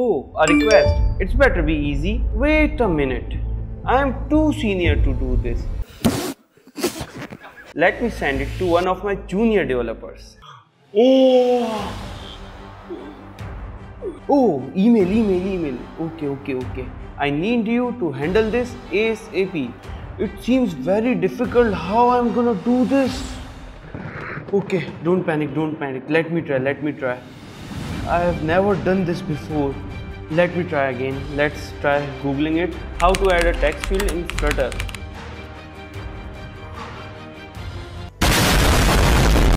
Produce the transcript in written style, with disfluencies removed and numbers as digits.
Oh, a request. It's better be easy. Wait a minute. I am too senior to do this. Let me send it to one of my junior developers. Oh, email. Okay. I need you to handle this ASAP. It seems very difficult. How I'm gonna do this? Okay, don't panic. Let me try. I have never done this before. Let me try again. Let's try googling it. How to add a text field in Flutter.